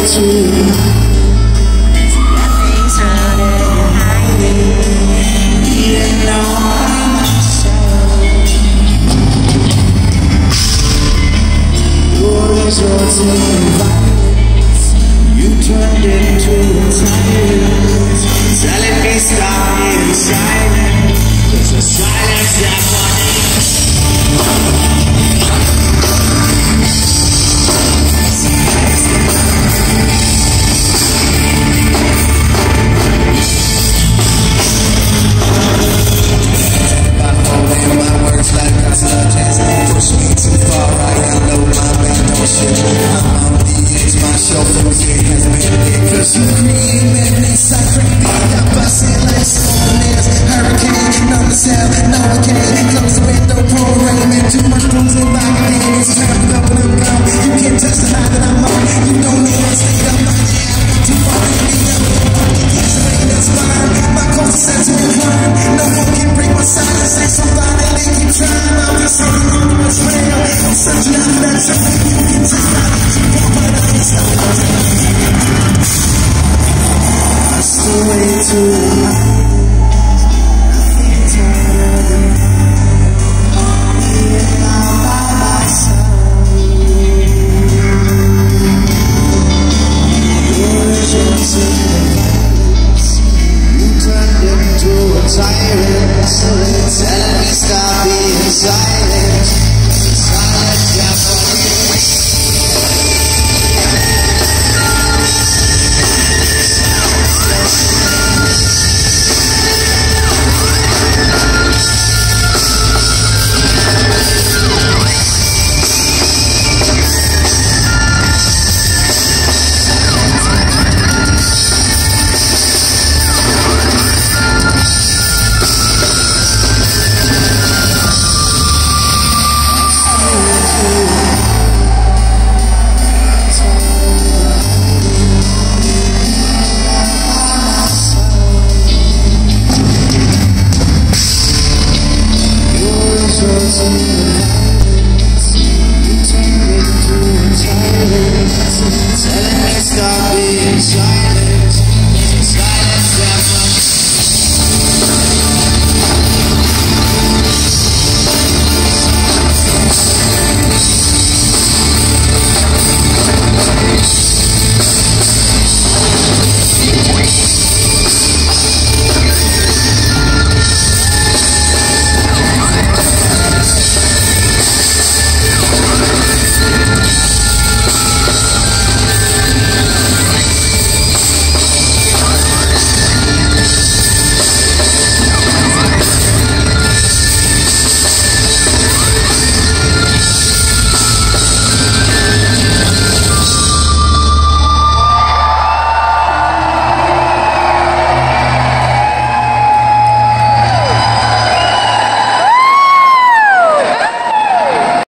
too. Nothing's harder than hiding, even though I'm myself. All these roads of violence, you turned into a tyrant, telling me stop being silent. There's a silence that push me too far, I know my bad notion. I'm on the edge, my shoulders, it has been big. Cause you create madness, I create beat. I bust it like storms, hurricane, number 7, no one can. Close the window, pour rain, man, too much blues in my hand. It's time to go, you can't touch the line that I'm on. You don't need to stay up my hand. Too far to be up, that's fine. My culture set to incline. No one can break my silence. Say somebody, they keep trying. I'm just holding on to what's real. I'm searching out that truth. You can take my life, but I'm